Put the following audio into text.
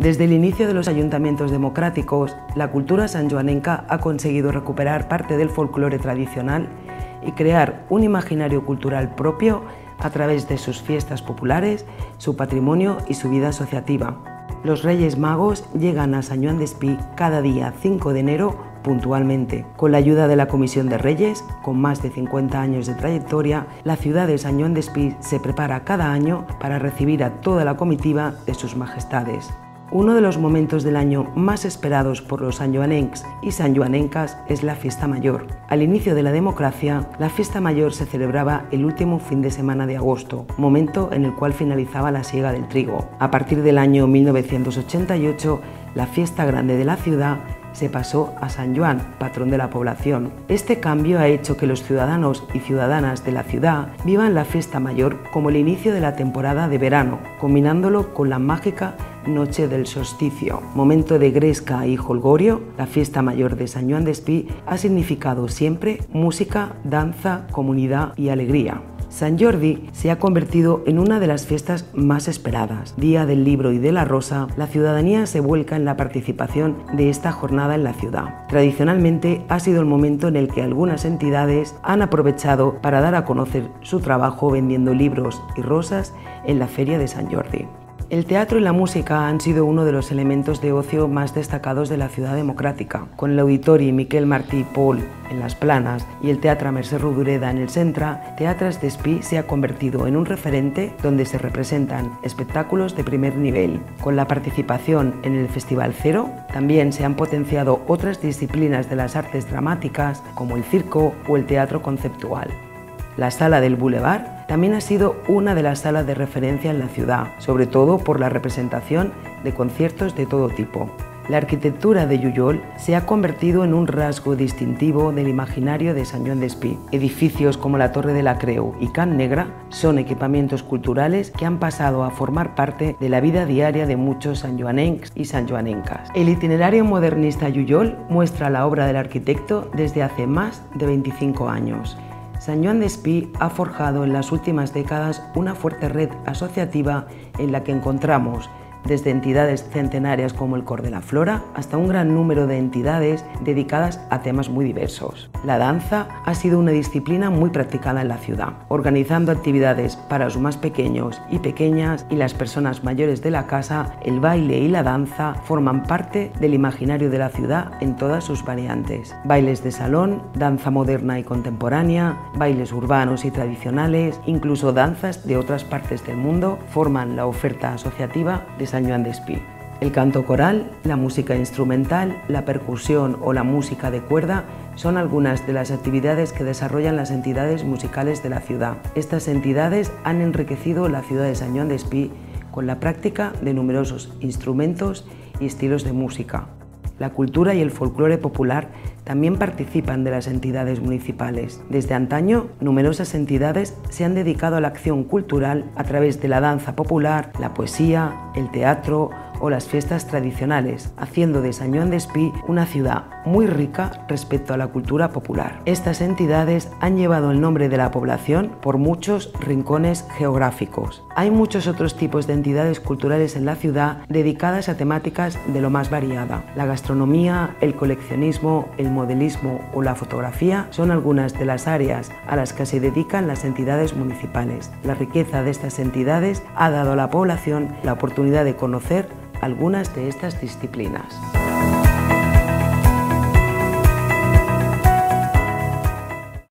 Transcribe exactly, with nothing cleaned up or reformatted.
Desde el inicio de los ayuntamientos democráticos, la cultura sanjoanenca ha conseguido recuperar parte del folclore tradicional y crear un imaginario cultural propio a través de sus fiestas populares, su patrimonio y su vida asociativa. Los Reyes Magos llegan a Sant Joan Despí cada día cinco de enero puntualmente. Con la ayuda de la Comisión de Reyes, con más de cincuenta años de trayectoria, la ciudad de Sant Joan Despí se prepara cada año para recibir a toda la comitiva de sus majestades. Uno de los momentos del año más esperados por los sanjoanencs y sanjoanencas es la Fiesta Mayor. Al inicio de la democracia, la Fiesta Mayor se celebraba el último fin de semana de agosto, momento en el cual finalizaba la siega del trigo. A partir del año mil novecientos ochenta y ocho, la fiesta grande de la ciudad se pasó a San Joan, patrón de la población. Este cambio ha hecho que los ciudadanos y ciudadanas de la ciudad vivan la Fiesta Mayor como el inicio de la temporada de verano, combinándolo con la mágica Noche del Solsticio. Momento de gresca y jolgorio, la Fiesta Mayor de Sant Joan Despí ha significado siempre música, danza, comunidad y alegría. Sant Jordi se ha convertido en una de las fiestas más esperadas. Día del Libro y de la Rosa, la ciudadanía se vuelca en la participación de esta jornada en la ciudad. Tradicionalmente ha sido el momento en el que algunas entidades han aprovechado para dar a conocer su trabajo vendiendo libros y rosas en la Feria de Sant Jordi. El teatro y la música han sido uno de los elementos de ocio más destacados de la ciudad democrática. Con el Auditori Miquel Martí i Pol en las Planas y el Teatre Mercè Rodoreda en el Centre, Teatres Despí se ha convertido en un referente donde se representan espectáculos de primer nivel. Con la participación en el Festival Cero, también se han potenciado otras disciplinas de las artes dramáticas como el circo o el teatro conceptual. La Sala del Boulevard también ha sido una de las salas de referencia en la ciudad, sobre todo por la representación de conciertos de todo tipo. La arquitectura de Jujol se ha convertido en un rasgo distintivo del imaginario de Sant Joan Despí. Edificios como la Torre de la Creu y Can Negra son equipamientos culturales que han pasado a formar parte de la vida diaria de muchos sanjoanencs y sanjoanencas. El itinerario modernista Jujol muestra la obra del arquitecto desde hace más de veinticinco años. Sant Joan Despí ha forjado en las últimas décadas una fuerte red asociativa en la que encontramos desde entidades centenarias como el Cor de la Flora hasta un gran número de entidades dedicadas a temas muy diversos. La danza ha sido una disciplina muy practicada en la ciudad, organizando actividades para los más pequeños y pequeñas y las personas mayores de la casa. El baile y la danza forman parte del imaginario de la ciudad en todas sus variantes. Bailes de salón, danza moderna y contemporánea, bailes urbanos y tradicionales, incluso danzas de otras partes del mundo forman la oferta asociativa de Sant Joan Despí. El canto coral, la música instrumental, la percusión o la música de cuerda son algunas de las actividades que desarrollan las entidades musicales de la ciudad. Estas entidades han enriquecido la ciudad de Sant Joan Despí con la práctica de numerosos instrumentos y estilos de música. La cultura y el folclore popular también participan de las entidades municipales. Desde antaño, numerosas entidades se han dedicado a la acción cultural a través de la danza popular, la poesía, el teatro o las fiestas tradicionales, haciendo de Sant Joan Despí una ciudad muy rica respecto a la cultura popular. Estas entidades han llevado el nombre de la población por muchos rincones geográficos. Hay muchos otros tipos de entidades culturales en la ciudad dedicadas a temáticas de lo más variada. La gastronomía, el coleccionismo, el modelismo o la fotografía son algunas de las áreas a las que se dedican las entidades municipales. La riqueza de estas entidades ha dado a la población la oportunidad de conocer algunas de estas disciplinas.